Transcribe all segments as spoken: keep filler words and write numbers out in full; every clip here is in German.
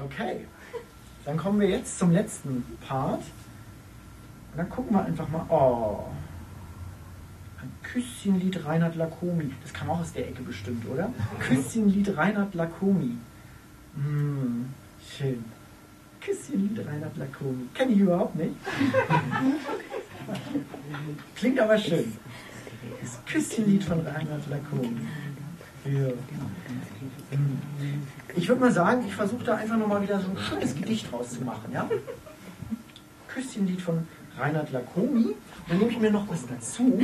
Okay, dann kommen wir jetzt zum letzten Part. Und dann gucken wir einfach mal. Oh, ein Küsschenlied Reinhard Lacomi. Das kam auch aus der Ecke bestimmt, oder? Küsschenlied Reinhard Lacomi. Hm, schön. Küsschenlied Reinhard Lacomi. Kenne ich überhaupt nicht. Klingt aber schön. Das Küsschenlied von Reinhard Lacomi. Ja. Ich würde mal sagen, ich versuche da einfach nochmal wieder so ein schönes Gedicht rauszumachen. Ja? Küsschenlied von Reinhard Lacomi. Dann nehme ich mir noch was dazu.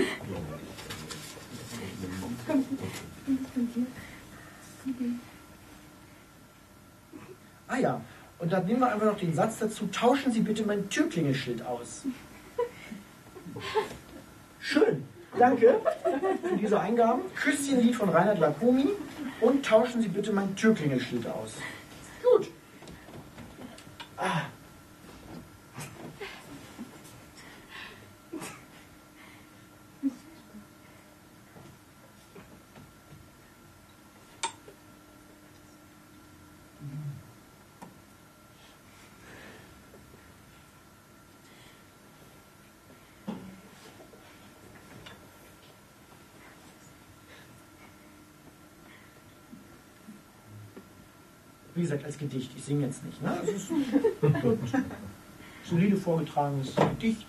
Ah ja, und dann nehmen wir einfach noch den Satz dazu: Tauschen Sie bitte mein Türklingelschild aus. Schön, danke für diese Eingaben. Küsschenlied von Reinhard Lacomi und tauschen Sie bitte mein Türklingelschild aus. Gut. Ah. Wie gesagt, als Gedicht. Ich singe jetzt nicht. Ne? Es ist ein solide vorgetragenes Gedicht.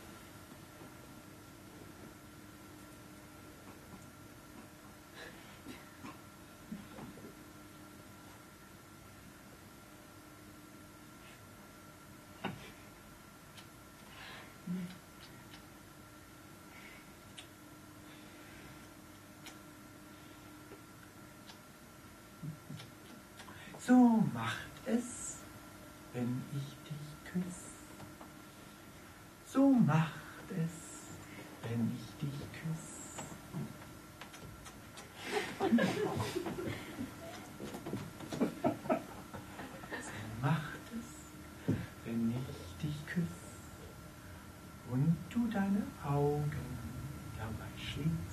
So macht es, wenn ich dich küsse. So macht es, wenn ich dich küsse. So macht es, wenn ich dich küsse und du deine Augen dabei schließt.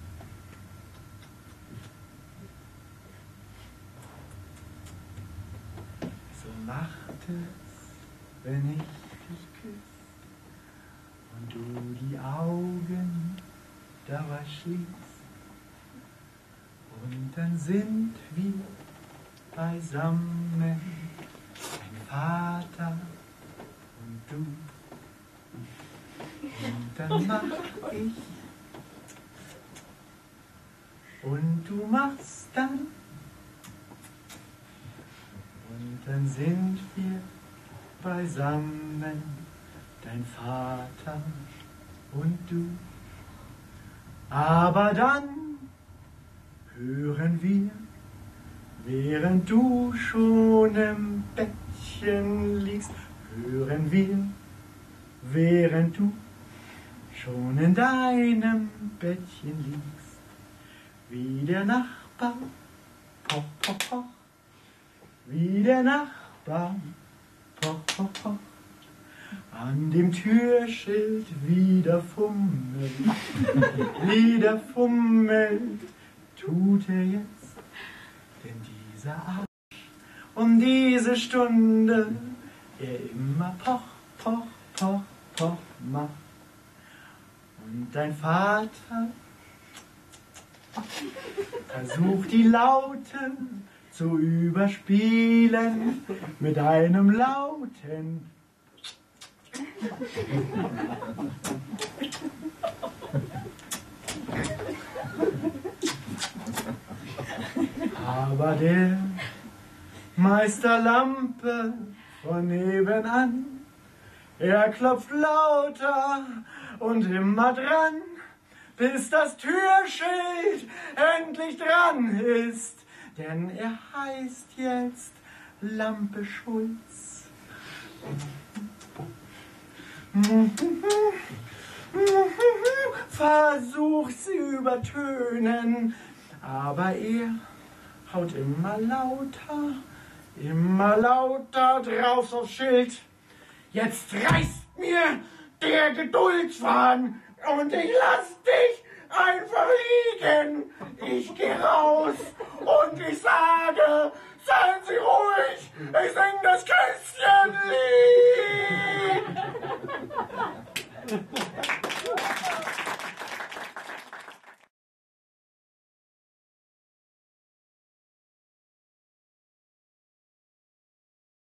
Macht es, wenn ich dich küsse und du die Augen dabei schließt. Und dann sind wir beisammen, dein Vater und du. Und dann mach ich und du machst dann. Und dann sind wir beisammen, dein Vater und du. Aber dann hören wir, während du schon im Bettchen liegst, hören wir, während du schon in deinem Bettchen liegst, wie der Nachbar poch, poch, poch. Wie der Nachbar, poch, poch, poch, an dem Türschild wieder fummelt, wieder fummelt, tut er jetzt, denn dieser Arsch um diese Stunde er immer poch, poch, poch, poch macht. Und dein Vater versucht die Lauten zu überspielen mit einem lauten aber der Meister Lampe von nebenan, er klopft lauter und immer dran, bis das Türschild endlich dran ist. Denn er heißt jetzt Lampe Schulz. Versucht sie übertönen, aber er haut immer lauter, immer lauter drauf aufs Schild. Jetzt reißt mir der Geduldsfaden und ich lass dich einfach liegen. Ich geh raus und ich sage, seien Sie ruhig, Ich sing das Küsschenlied!